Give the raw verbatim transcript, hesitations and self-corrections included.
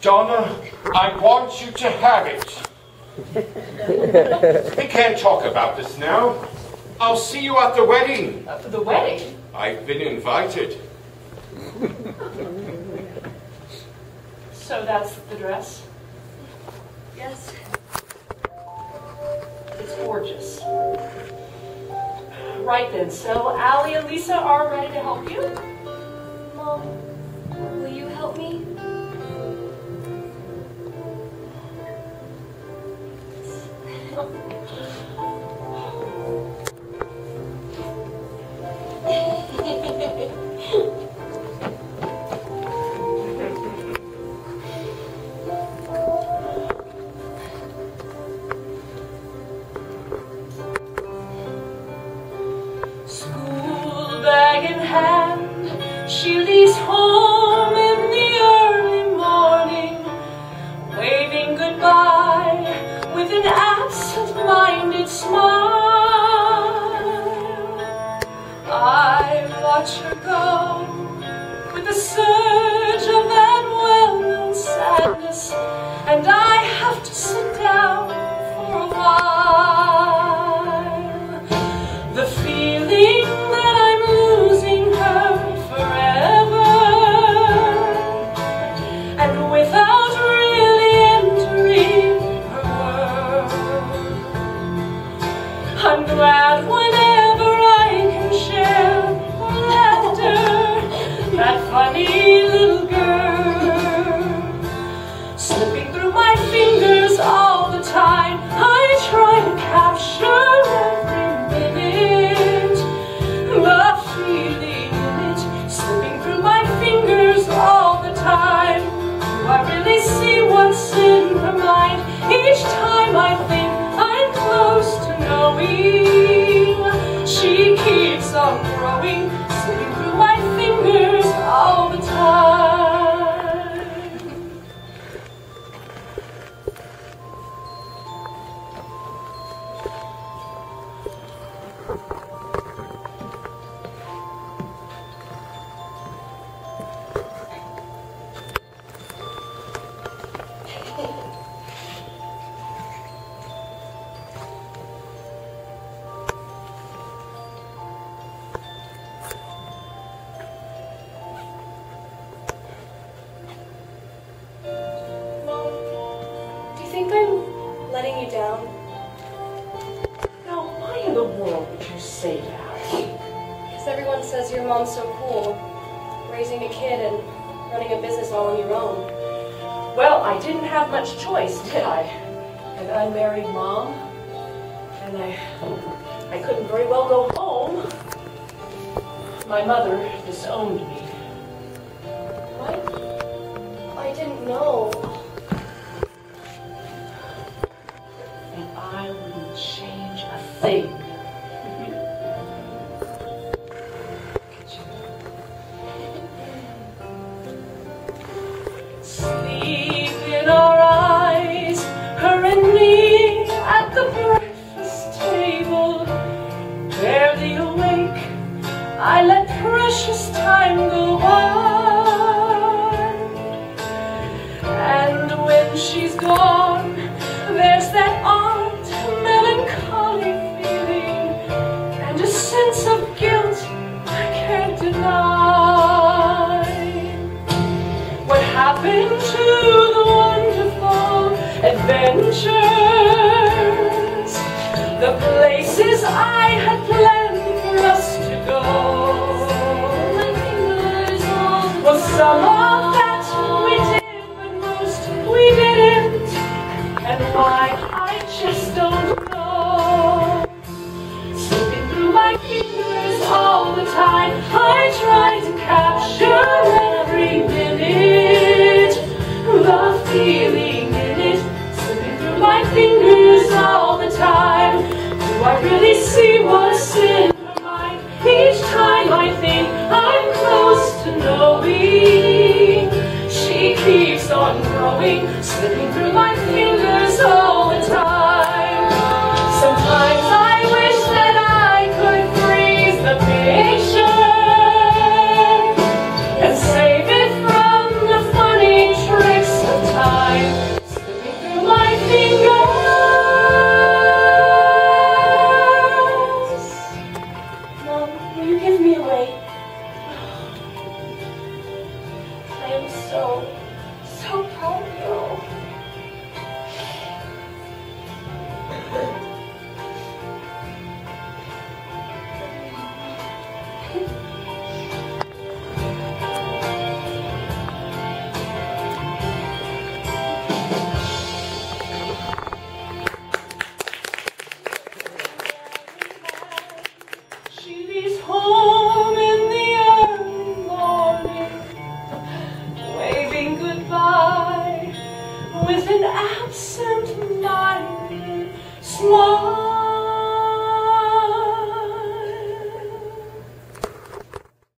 Donna, I want you to have it. We can't talk about this now. I'll see you at the wedding. Uh, for the wedding? I've been invited. So that's the dress? Yes. It's gorgeous. Right then, so Allie and Lisa are ready to help you? Mom, will you help me? School bag in hand, she leaves home in the early morning, waving goodbye with an absent-minded smile. I watch her go with a surge of that well-known sadness, and I have to sit down for a while. The feeling that I'm losing her forever, and without really entering her world. I'm glad whenever I can share her laughter, that funny little girl, slipping through my fingers all the time. I try to capture every minute, the feeling in it, slipping through my fingers all the time. Do I really see what's in her mind? Each time I think I'm close to knowing, she keeps on growing, slipping through my fingers all the time. Mom, do you think I'm letting you down? Now, why in the world would you say that? Because everyone says your mom's so cool, raising a kid and running a business all on your own. Well, I didn't have much choice, did I? An unmarried mom, and I, I couldn't very well go home. My mother disowned me. What? I didn't know. And I wouldn't change a thing. Sleep in our eyes, her and me at the breakfast table. Barely awake, I let precious time go by. And when she's gone, there's that odd melancholy feeling, and a sense of guilt I can't deny. What happened to the wonderful adventures, the places I had planned for us to go? Well, some of that we did, but most we didn't. And why, I just don't know. Slipping through my fingers all the time, I try to capture every minute, the feeling in it, slipping through my fingers all the time. Do I really see what's in her mind? Each time I think I'm close to knowing, she keeps on growing, slipping through my fingers all the time. Sometimes I wish that I could freeze the picture and save it from the funny tricks of time. again.